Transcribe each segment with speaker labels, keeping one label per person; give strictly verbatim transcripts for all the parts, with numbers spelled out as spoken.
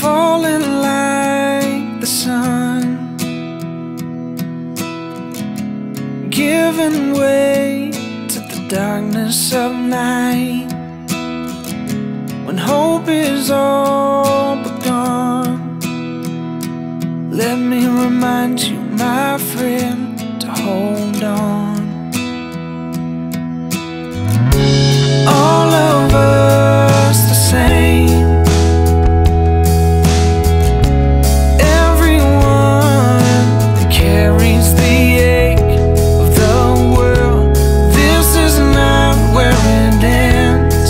Speaker 1: falling like the sun, giving way to the darkness of night. When hope is all but gone, let me remind you, my friend, to hold on. All of us the same, everyone that carries the ache of the world. This is not where it ends.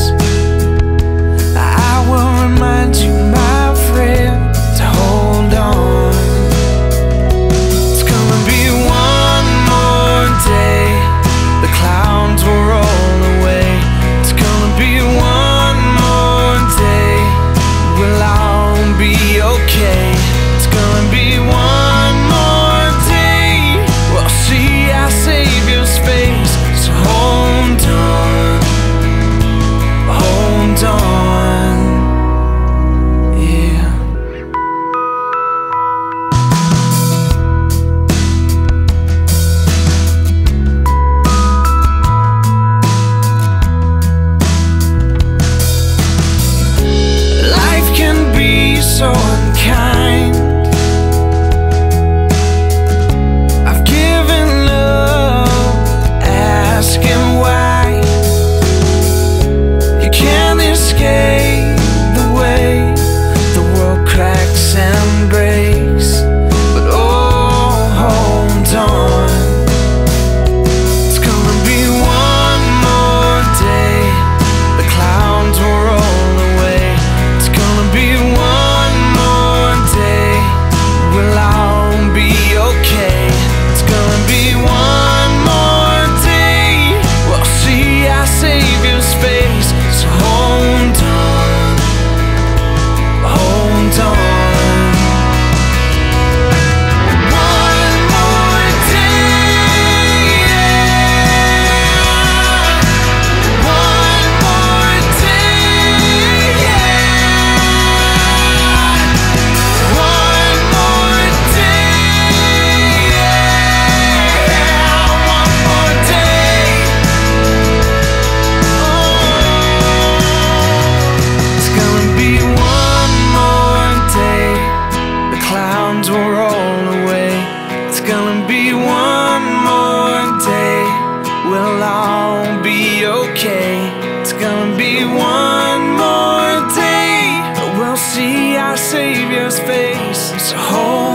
Speaker 1: I will remind you, my friend, to hold on. It's gonna be one more day, the clouds will roll away. It's gonna be one more day, we'll all be okay. It's gonna be one more day, we'll see our Savior's face. So hold on, hold on, yeah. Life can be so unkind. I've given up asking why. You can't escape the way the world cracks and breaks, but oh, hold on. It's gonna be one more day, the clouds will roll away. It's gonna be one more day, we'll all be okay. It's gonna be one more day, we'll see our Savior's face. So hold on, hold on. One more day, yeah. One more day, yeah. One more day, yeah. One more day. It's gonna be one more day, the clouds will roll away. It's gonna be one more day, we'll all be okay. It's gonna be one more day, we'll see our Savior's face. So hold